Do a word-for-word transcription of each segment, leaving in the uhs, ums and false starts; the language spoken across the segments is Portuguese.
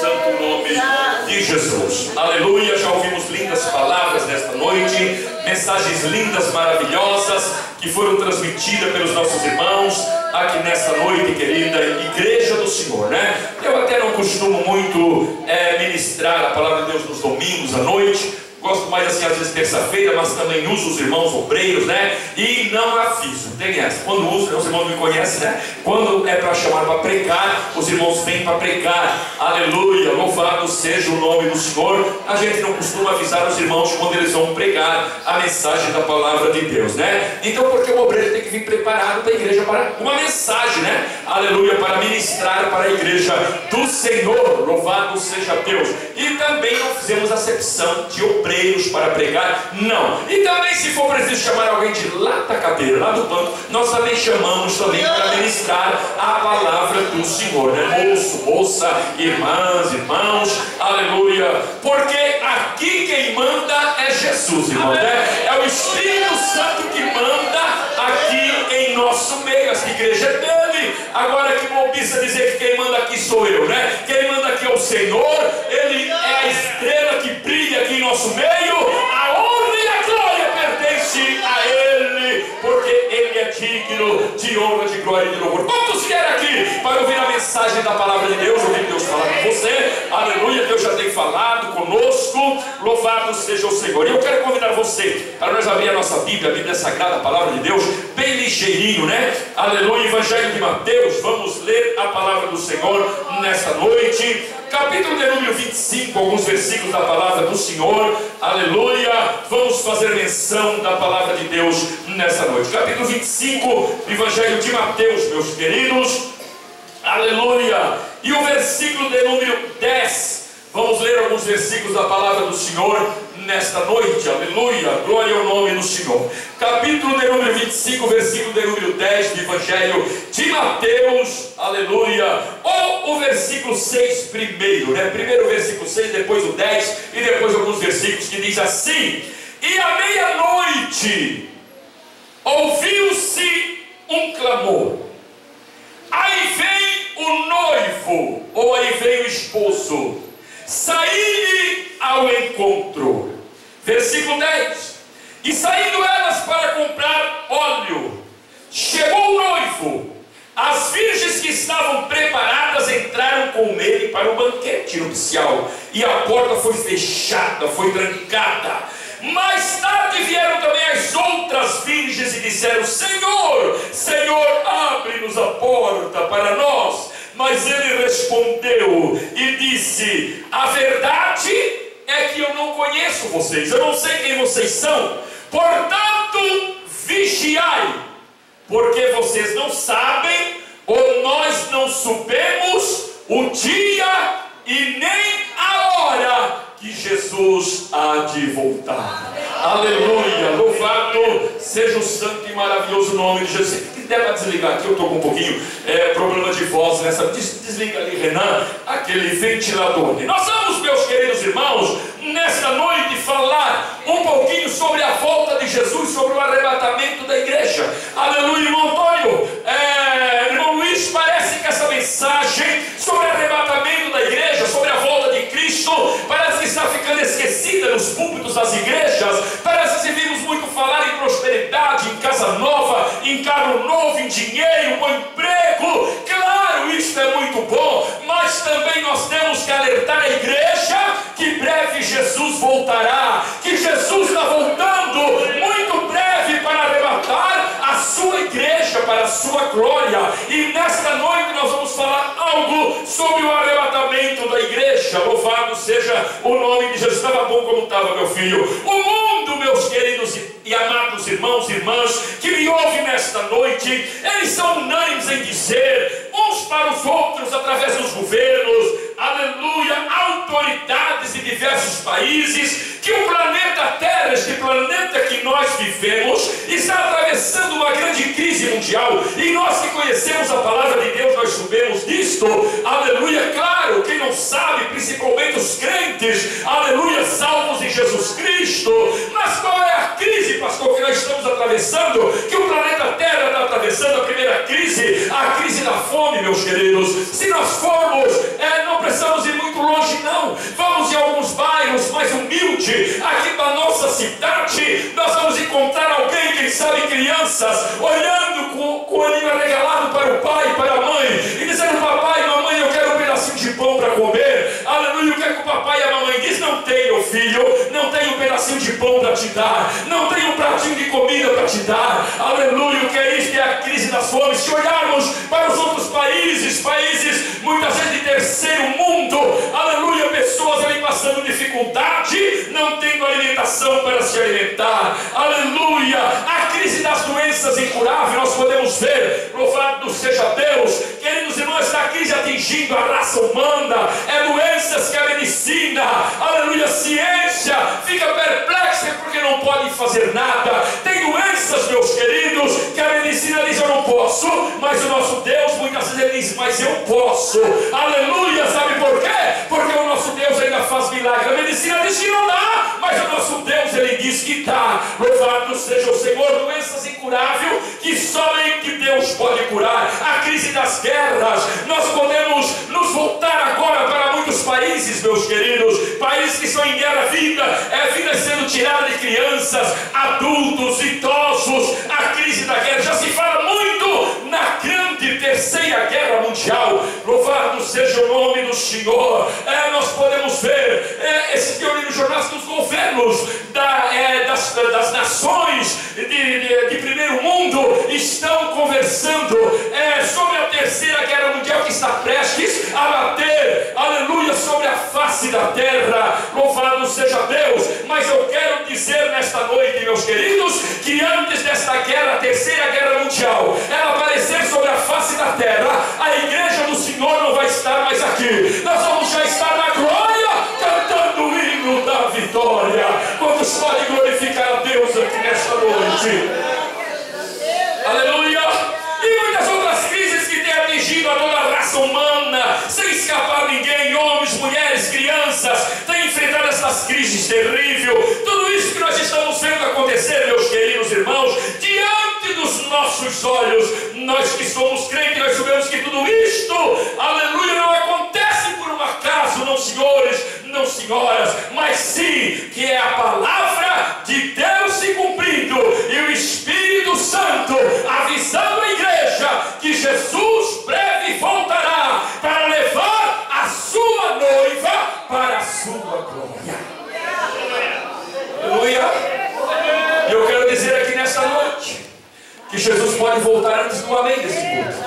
santo nome de Jesus. Aleluia, já ouvimos lindas palavras nesta noite, mensagens lindas, maravilhosas, que foram transmitidas pelos nossos irmãos aqui nesta noite, querida Igreja do Senhor, né? Eu até não costumo muito é, ministrar a palavra de Deus nos domingos à noite. Gosto mais assim, às vezes terça-feira, mas também uso os irmãos obreiros, né? E não aviso, tem essa. Quando uso, os irmãos me conhecem, né? Quando é para chamar para pregar, os irmãos vêm para pregar. Aleluia, louvado seja o nome do Senhor. A gente não costuma avisar os irmãos quando eles vão pregar a mensagem da palavra de Deus, né? Então, porque o obreiro tem que vir preparado para a igreja para uma mensagem, né? Aleluia, para ministrar para a igreja do Senhor. Louvado seja Deus. E também não fizemos acepção de obreiro para pregar, não. E também, se for preciso chamar alguém de lá da cadeira, lá do banco, nós também chamamos também para ministrar a palavra do Senhor, né? Moço, moça, irmãs, irmãos, aleluia, porque aqui quem manda é Jesus, irmão, né? É o Espírito Santo que manda aqui em nosso meio. Essa igreja é dele. Agora que bobiça dizer que quem manda aqui sou eu, né? Quem manda aqui é o Senhor. Ele é a estrela que brilha aqui em nosso meio. A honra e a glória pertence a Ele, porque Ele é digno de honra, de glória e de louvor. Quantos querem aqui para ouvir a mensagem da palavra de Deus? Ouvir Deus falar com você. Aleluia, Deus já tem falado conosco. Louvado seja o Senhor. E eu quero convidar você para nós abrir a nossa Bíblia, a Bíblia Sagrada, a palavra de Deus, bem ligeirinho, né? Aleluia, Evangelho de Mateus. Vamos ler a palavra do Senhor nesta noite. Capítulo de número vinte e cinco, alguns versículos da palavra do Senhor. Aleluia. Vamos fazer menção da palavra de Deus nesta noite. Capítulo vinte e cinco, Evangelho de Mateus, meus queridos. Aleluia. E o versículo de número dez. Vamos ler alguns versículos da palavra do Senhor nesta noite. Aleluia. Glória ao nome do Senhor. Capítulo de número vinte e cinco, versículo de número dez do Evangelho de Mateus. Aleluia. Ou o versículo seis primeiro, né? Primeiro o versículo seis, depois o dez e depois alguns versículos que diz assim: e à meia-noite ouviu-se um clamor. Aí vem o noivo, ou aí vem o esposo. Saí-lhe ao encontro. Versículo dez. E saindo elas para comprar óleo, chegou o noivo. As virgens que estavam preparadas entraram com ele para o banquete nupcial, e a porta foi fechada, foi trancada. Mais tarde vieram também as outras virgens e disseram: Senhor, Senhor, abre-nos a porta para nós. Mas ele respondeu e disse: a verdade é que eu não conheço vocês, eu não sei quem vocês são. Portanto, vigiai, porque vocês não sabem, ou nós não sabemos o dia e nem a hora que Jesus há de voltar. Aleluia, louvado seja o santo e maravilhoso nome de Jesus. Se der para desligar aqui, eu estou com um pouquinho é, problema de voz nessa. Des, desliga ali, Renan, aquele ventilador. E nós vamos, meus queridos irmãos, nesta noite falar um pouquinho sobre a volta de Jesus, sobre o arrebatamento da igreja. Aleluia, irmão Antônio, é, irmão Luiz, parece que essa mensagem sobre o arrebatamento da igreja, sobre a volta de Cristo, parece que está ficando esquecida nos púlpitos das igrejas. Parece que vimos muito falar em prosperidade, em casa nova, em carro novo, em dinheiro, bom emprego. Claro, isso é muito bom, mas também nós temos que alertar a igreja que breve Jesus voltará, que Jesus está voltando muito breve para arrebatar a sua igreja para a sua glória. E nesta noite nós vamos falar algo sobre o arrebatamento da igreja. Louvado seja o nome de Jesus. Estava bom como estava, meu filho. O mundo, meus queridos e amados irmãos e irmãs que me ouvem nesta noite, eles são unânimes em dizer, uns para os outros, através dos governos, aleluia, autoridades de diversos países, que o planeta Terra, este planeta que nós vivemos, está atravessando uma grande crise mundial. E nós que conhecemos a palavra de Deus, nós sabemos disto. Aleluia, claro, quem não sabe, principalmente os crentes, aleluia, salvos em Jesus Cristo. Mas qual é a crise, pastor, que nós estamos atravessando? Que o planeta Terra está atravessando a primeira crise, a crise da fome, meus queridos. Se nós formos, é, não precisamos ir muito longe humilde, aqui da nossa cidade, nós vamos encontrar alguém, quem sabe crianças, olhando com, com o animo regalado para o pai e para a mãe, e dizendo: papai, mamãe, eu quero um pedacinho de pão para comer. Aleluia. O que é que o papai e a mamãe diz? Não tenho, filho, não tenho um pedacinho de pão para te dar, não tenho um pratinho de comida para te dar. Aleluia. O que é isso? Que é a crise das fomes. Se olharmos para os outros países, países muitas vezes de terceiro mundo, aleluia, pessoas ali passando dificuldade, não tendo alimentação para se alimentar. Aleluia. A crise das doenças incuráveis, nós podemos ver, louvado seja Deus, queridos irmãos, esta crise atingindo a raça humana, é doenças que a medicina, aleluia, a ciência fica perplexa porque não pode fazer nada. Tem doenças, meus queridos, que a medicina diz: eu não posso, mas o nosso Deus muitas vezes ele diz: mas eu posso. Aleluia. Sabe por quê? Porque o nosso Deus ainda faz milagre. A medicina diz que não dá, mas o nosso Deus ele diz que dá. Louvado seja o Senhor. Doenças incuráveis que somente Deus pode curar. A crise das guerras, nós podemos nos voltar agora para muitos países, meus queridos, países que estão em guerra, vida, é vida sendo tirada de crianças, adultos, idosos. A crise da guerra, já se fala muito na grande terceira guerra mundial. Louvado seja o nome do Senhor. É, nós podemos ver é, esse que eu li no jornal dos governos da, é, das, das nações de, de, de primeiro mundo estão conversando é, sobre a terceira guerra mundial que está prestes a bater, aleluia, sobre a face da terra. Louvado seja Deus. Mas eu quero dizer nesta noite, meus queridos, que antes desta guerra, a terceira guerra mundial, ela aparecer sobre a face da terra, a igreja do Senhor não vai estar mais aqui. Nós vamos já estar na glória, cantando o hino da vitória. Quantos podem glorificar a Deus aqui nesta noite? Aleluia. E muitas outras crises que têm atingido a toda a raça humana, sem escapar ninguém, homens, mulheres, crianças, têm enfrentado essas crises terríveis. Tudo isso que nós estamos vendo acontecer, meus queridos irmãos, diante dos nossos olhos. Nós que somos crentes, nós sabemos que tudo isto, aleluia, não acontece por um acaso, não senhores, não senhoras, mas sim que é a palavra de Deus se cumprindo e o Espírito Santo avisando a igreja que Jesus breve voltará para levar a sua noiva para a sua glória. Aleluia. E eu quero dizer aqui nesta noite que Jesus pode voltar antes do amém desse culto.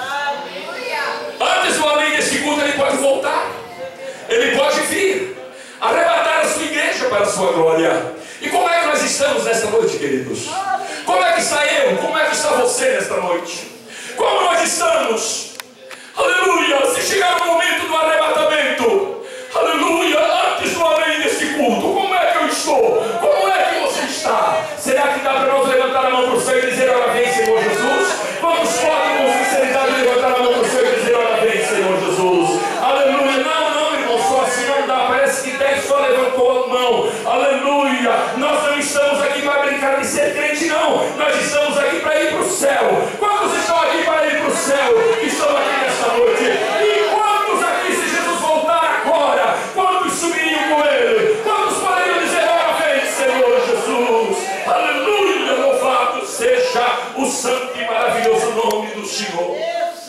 Antes do amém desse culto ele pode voltar. Ele pode vir arrebatar a sua igreja para a sua glória. E como é que nós estamos nesta noite, queridos? Como é que está eu? Como é que está você nesta noite? Como nós estamos? Aleluia. Se chegar o momento do arrebatamento, aleluia, antes do amém desse culto, como é que eu estou? Como é que você está? Será que dá para nós levantar a mão para o céu e dizer: ora vem, Senhor Jesus? Vamos podem com sinceridade levantar a mão para o céu e dizer: ora vem, Senhor Jesus? Aleluia. Não, não, irmão, só assim não dá. Parece que dez só levantou a mão. Aleluia. Nós não estamos aqui para brincar de ser crente, não. Nós estamos aqui para ir para o céu. Quantos estão aqui para ir para o céu? Estão aqui nesta noite. E quantos aqui, se Jesus voltar agora, quantos subiriam com ele? Quantos poderiam dizer: ora vem, Senhor Jesus? Aleluia. Louvado seja o santo e maravilhoso nome do Senhor.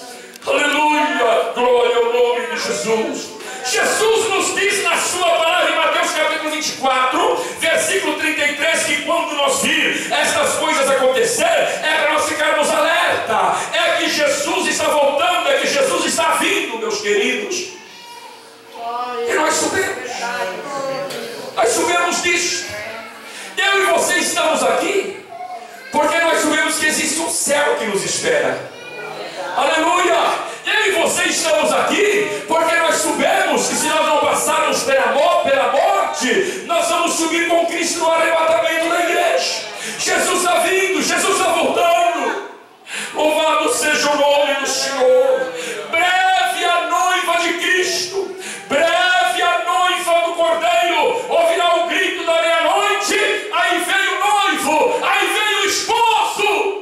Aleluia. Glória ao nome de Jesus. Jesus nos diz na sua palavra em Mateus capítulo vinte e quatro, versículo trinta e três, que quando nós vir estas coisas acontecer, é para nós ficarmos alerta. É que Jesus está voltando, é que Jesus está vindo, meus queridos. E nós sabemos. Nós sabemos disso. Eu e você estamos aqui porque nós sabemos que existe um céu que nos espera. Aleluia. Eu e você estamos aqui porque nós sabemos que se nós não passarmos pela morte, nós vamos subir com Cristo no arrebatamento da igreja. Jesus está vindo, Jesus está voltando. Louvado seja o nome do Senhor. Breve a noiva de Cristo, breve a noiva do Cordeiro ouvirá o grito da meia-noite. Aí veio o noivo, aí veio o esposo.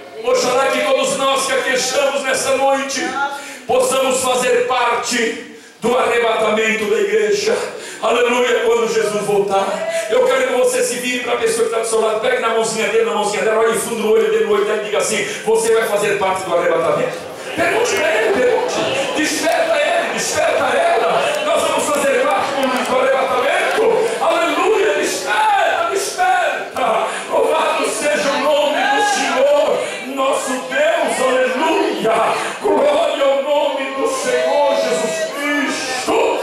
Oxalá que todos nós que aqui estamos nessa noite possamos fazer parte do arrebatamento da igreja. Aleluia, quando Jesus voltar. Eu quero que você se vire para a pessoa que está do seu lado, pegue na mãozinha dele, na mãozinha dela, olhe fundo no olho dele, no olho dele e diga assim: você vai fazer parte do arrebatamento? Pergunte para ele, pergunte. Desperta ele, desperta ela. Nós vamos fazer parte do arrebatamento. Aleluia, desperta, desperta. Louvado seja o nome do Senhor, nosso Deus, aleluia. Glória ao nome do Senhor Jesus Cristo.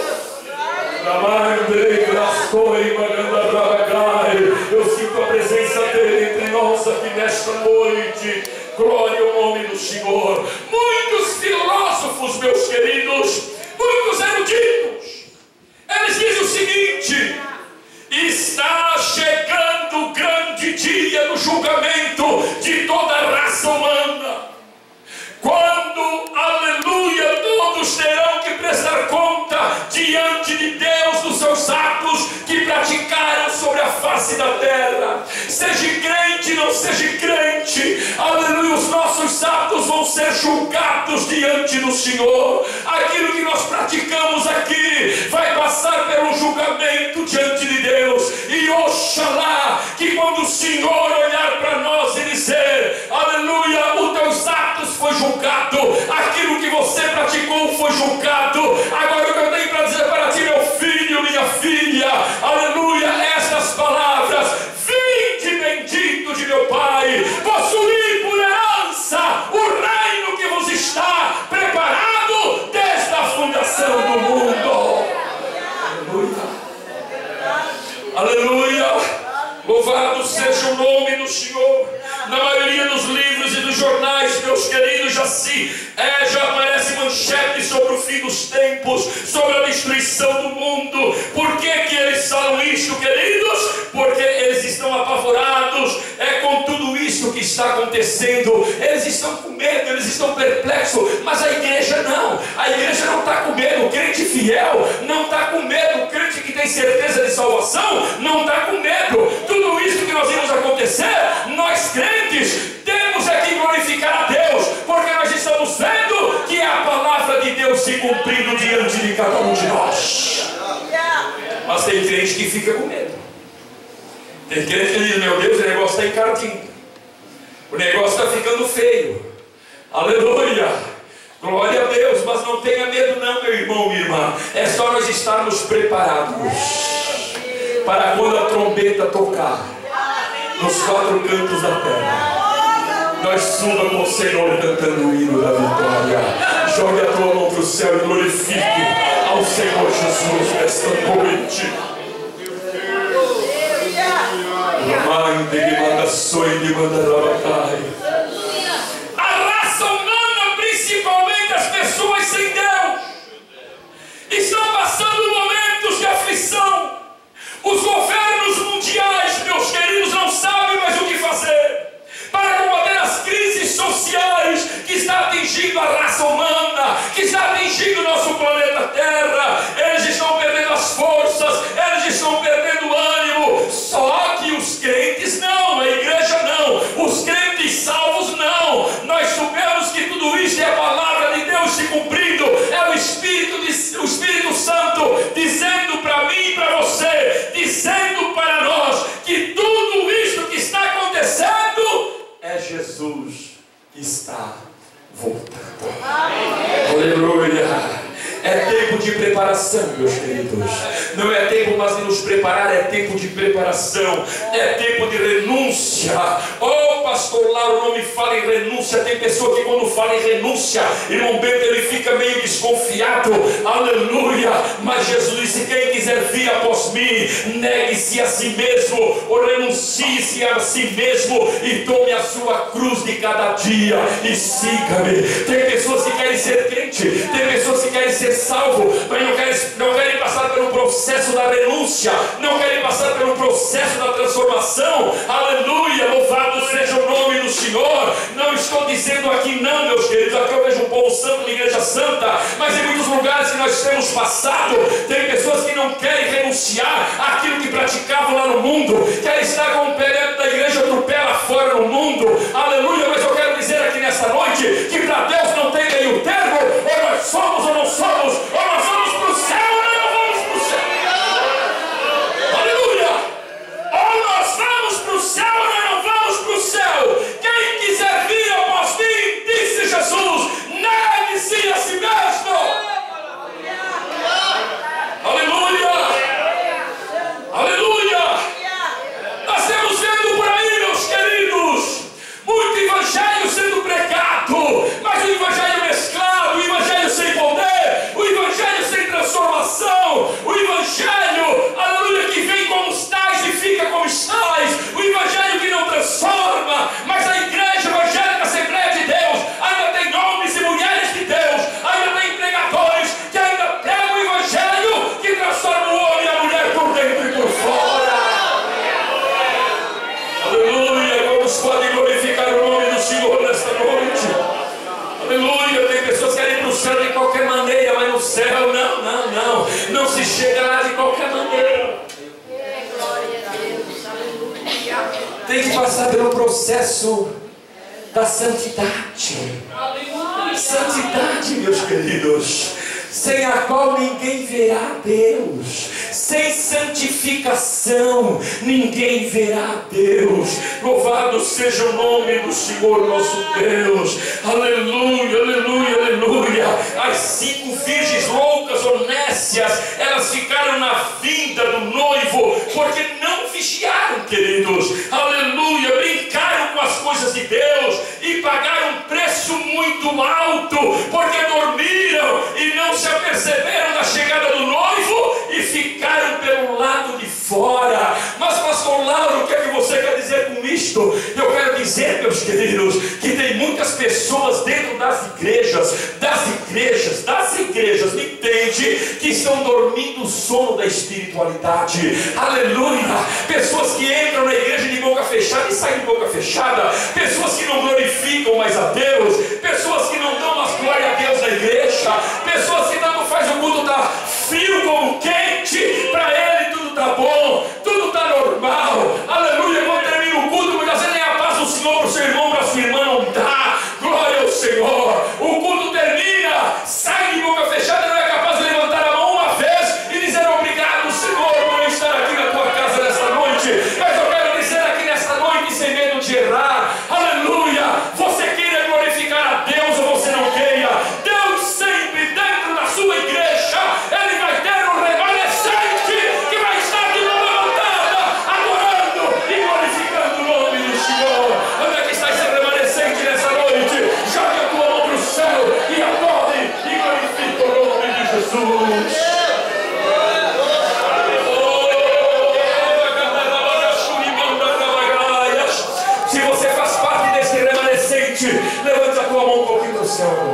Eu sinto a presença dele entre nós aqui nesta noite. Glória ao nome do Senhor. Muitos filósofos, meus queridos, muitos eruditos, eles dizem o seguinte: está chegando o grande dia do julgamento de toda a raça humana, quando, aleluia, todos terão que prestar conta diante de Deus dos seus atos que praticaram sobre a face da terra. Seja crente, não seja crente, aleluia, os nossos atos vão ser julgados diante do Senhor. Aquilo que nós praticamos aqui vai passar pelo julgamento diante de Deus. E oxalá que quando o Senhor olhar para nós e dizer: aleluia, os teus atos foi julgado, aquilo que você praticou foi julgado. Agora o que eu tenho para dizer para ti, meu filho, minha filha, aleluia, estas palavras: vinde bendito de meu Pai, possuir por herança o reino que vos está preparado desde a fundação do mundo. Aleluia, aleluia. Louvado seja o nome do Senhor. Na maioria dos livros e dos jornais, meus queridos, já se é, já aparece manchete sobre o fim dos tempos, sobre a destruição do mundo. Por que que eles falam isto, queridos? Porque eles estão apavorados é com tudo isso que está acontecendo. Eles estão com medo, eles estão perplexos. Mas a igreja não. A igreja não está com medo. O crente fiel não está com medo. O crente que tem certeza de salvação não está com medo. Tudo isso que nós vimos acontecer, nós crentes temos é que glorificar a Deus, porque nós estamos vendo que é a palavra de Deus se cumprindo diante de cada um de nós. Mas tem crente que fica com medo. Tem crente que diz: meu Deus, o negócio está encardindo, o negócio está ficando feio. Aleluia, glória a Deus. Mas não tenha medo não, meu irmão, minha irmã. É só nós estarmos preparados para quando a trombeta tocar nos quatro cantos da terra, nós suba com o Senhor cantando o hino da vitória. Jogue a tua mão para o céu e glorifique ao Senhor Jesus nesta noite. A raça humana, principalmente as pessoas sem Deus, estão passando momentos de aflição. Os governos mundiais, meus queridos, não sabem mais o que fazer para combater as crises sociais que está atingindo a raça humana, que está atingindo o nosso planeta Terra. Eles estão perdendo as forças, eles estão perdendo o ânimo. Só que os crentes não, a igreja não, os crentes salvos não. Nós sabemos que tudo isso é a palavra de Deus se cumprindo, é o Espírito, de, o Espírito Santo dizendo para mim e para você, dizendo para nós que tudo isso que está acontecendo é Jesus que está voltando. Aleluia. É tempo de preparação, meus queridos. Não é tempo mais de nos preparar, é tempo de preparação. É tempo de renúncia. Oh, pastor Lauro, não me fala em renúncia. Tem pessoa que quando fala em renúncia, irmão Bento, ele fica meio desconfiado. Aleluia. Mas Jesus disse: quem quiser vir após mim, negue-se a si mesmo, ou renuncie-se a si mesmo e tome a sua cruz de cada dia e siga-me. Tem pessoas que querem ser crente, tem pessoas que querem ser salvo, mas não querem, não querem passar pelo processo da renúncia, não querem passar pelo processo da transformação. Aleluia, louvado seja o nome do Senhor. Não estou dizendo aqui não, meus queridos, aqui eu vejo um povo santo de igreja santa, mas em muitos lugares que nós temos passado, tem pessoas que não querem renunciar àquilo que praticavam lá no mundo, querem estar com o pé dentro da igreja, outro pé lá fora no mundo. Aleluia, mas eu quero dizer aqui nesta noite que para Deus não tem meio termo, ou nós somos ou não somos, ou nós vamos para o céu. Não, não, não. Não se chega lá de qualquer maneira. Tem que passar pelo processo da santidade. Santidade, meus queridos, sem a qual ninguém verá Deus. Sem santificação ninguém verá Deus. Louvado seja o nome do Senhor nosso Deus. Aleluia, aleluia, aleluia. As cinco virgens loucas ou nécias, elas ficaram na vinda do noivo porque não vigiaram, queridos. Aleluia, brincaram com as coisas de Deus e pagaram um preço muito alto, porque dormiram e não se aperceberam da chegada do noivo e ficaram pelo lado de fora. Mas pastor Lauro, o que é que você quer dizer com isto? Eu quero dizer, meus queridos, que tem muitas pessoas dentro das igrejas, das igrejas, das igrejas, me entende, que estão dormindo o sono da espiritualidade. Aleluia. Pessoas que entram na igreja de boca fechada e saem de boca fechada. Pessoas que não glorificam mais a Deus. Pessoas que não dão mais glória a Deus na igreja. Pessoas que tanto faz o culto tá frio como quente, para ele tudo tá bom, tudo tá normal. Aleluia. Quando termina o culto, muitas vezes nem a paz do Senhor para o seu irmão, para a sua irmã não dá. Glória ao Senhor. O culto termina, sai de boca fechada, não é capaz de levantar a mão uma vez e dizer obrigado, Senhor, por eu estar aqui na tua casa nesta noite. Mas eu quero dizer aqui nesta noite, sem medo de errar, aleluia, você queira glorificar a Deus ou você não queira, Deus sempre dentro da sua igreja, Ele vai ter um remanescente que vai estar de mão levantada, adorando e glorificando o nome do Senhor. Onde é que está esse remanescente nessa noite? Jogue a tua mão para o céu e adore e glorifique o nome de Jesus. Se você faz parte desse remanescente, levante a tua mão um pouquinho para o céu.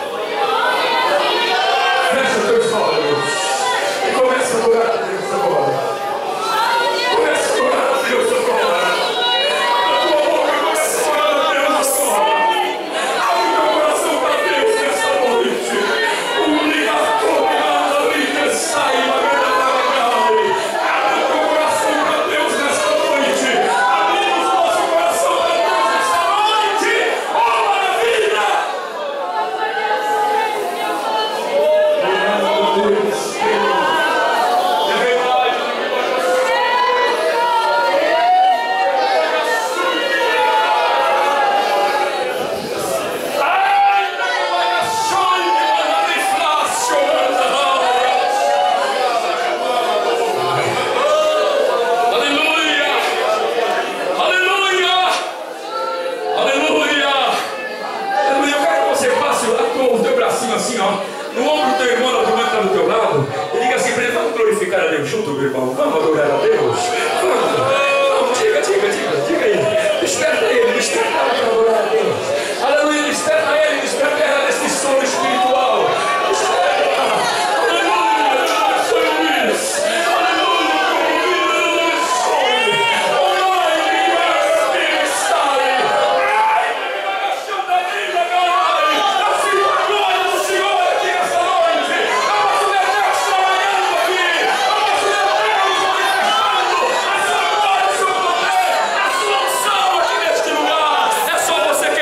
Fecha os teus olhos e começa a adorar a Deus agora. Começa a adorar a Deus agora. A tua boca começa a adorar a Deus agora. Abre teu coração para Deus nessa noite. O ligator nada liga, sai, abre teu coração para Deus nessa noite. Abrimos nosso coração para Deus nessa noite. Oh, maravilha! Assim, ó, no ombro do teu irmão, na turma que está do teu lado, e diga assim para ele: vamos glorificar a Deus junto, meu irmão, vamos adorar a Deus. Vamos, vamos, diga, diga, diga, diga aí, desperta ele, desperta ele para adorar a Deus. Aleluia, desperta ele, desperta ela desse sono espiritual. Desperta, aleluia, abençoe o Luiz, aleluia, convida no sonho, oi, que Deus está aí, ai, que bagação da vida, caralho, eu sinto a glória do Senhor aqui nessa noite, eu posso ver Deus trabalhando aqui, eu posso ver Deus manifestando a sua glória, o seu poder, a sua unção aqui neste lugar. É só você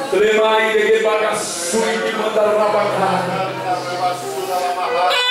Tremai de bagaçui de mandar rabacá.